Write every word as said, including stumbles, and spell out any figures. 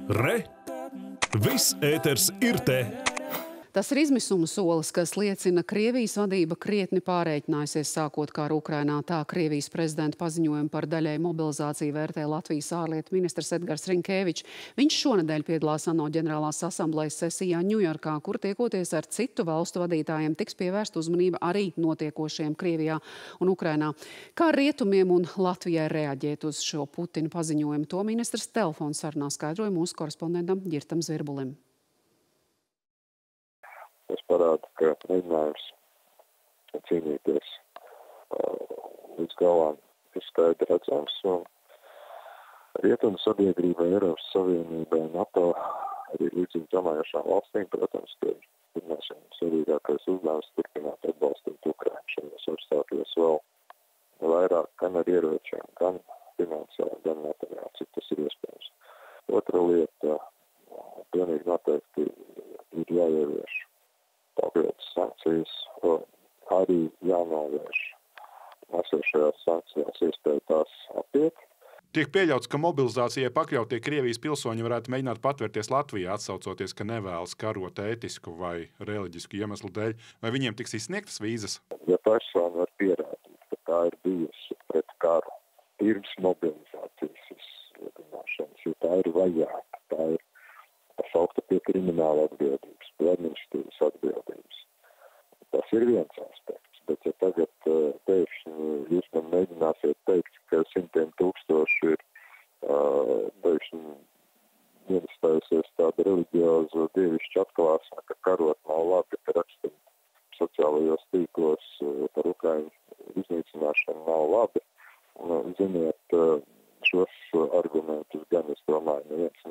Re! Viss ēters ir te! Tas ir izmisuma solis, kas liecina, Krievijas vadība krietni pārreikinājusies sākot kāru Ukrainā. Tā Krievijas prezidenta paziņojumu par daļēju mobilizāciju vērtē Latvijas ārlietu ministrs Edgars Rinkēvičs. Viņš šonedēļ piedalās ANO ģenerālās asamblejas sesijā Ņujorkā, kur tiekoties ar citu valstu vadītājiem tiks pievērsta uzmanība arī notiekošajiem Krievijā un Ukrainā. Kā rietumiem un Latvijai reaģēt uz šo Putina paziņojumu, to ministrs telefonu sarunā skaidroja mūsu korespondentam Ģirtam Zvirbulim. Tas parāda, ka mēģinājums cīnīties uh, līdz galām ir skaidri redzams. Un rietumu sabiedrībai, Eiropas Savienībai, NATO, arī līdzīgi domājošām valstīm, protams, ka ir pirmais un svarīgākais uzdevums turpināt atbalstīt Ukrainu šajos apstākļos vēl vairāk, gan ar ieročiem, gan finansiāli, gan materiāli, cik tas ir iespējams. Otra lieta, pilnīgi noteikti ir jāievieš papildus sankcijas, arī jānovērš esošajās sankcijās iespēja tās apiet. Tiek pieļauts, ka mobilizācijai pakļautie Krievijas pilsoņi varētu mēģināt patvērties Latvijā, atsaucoties, ka nevēlas karot ētisku vai reliģisku iemeslu dēļ, vai viņiem tiks izsniegtas vīzas? Ja persona var pierādīt, ka tā ir bijusi pret karu pirms mobilizācijas izsludināšanas, ja tā ir vajāta, tā ir saukta pie krimināla atbildības, pie administratīvas atbildības. Tas ir viens aspekts, bet ja tagad pēkšņi jūs man mēģināsiet teikt, ka simtiem tūkstoši ir uh, pēkšņi iestājusies tāda reliģioza dievišķa atklāsme, ka karot nav labi, ka rakstam sociālajos tīklos par Ukrainu iznīcināšanu nav labi. Ziniet, šos argumentus gan, es domāju, neviens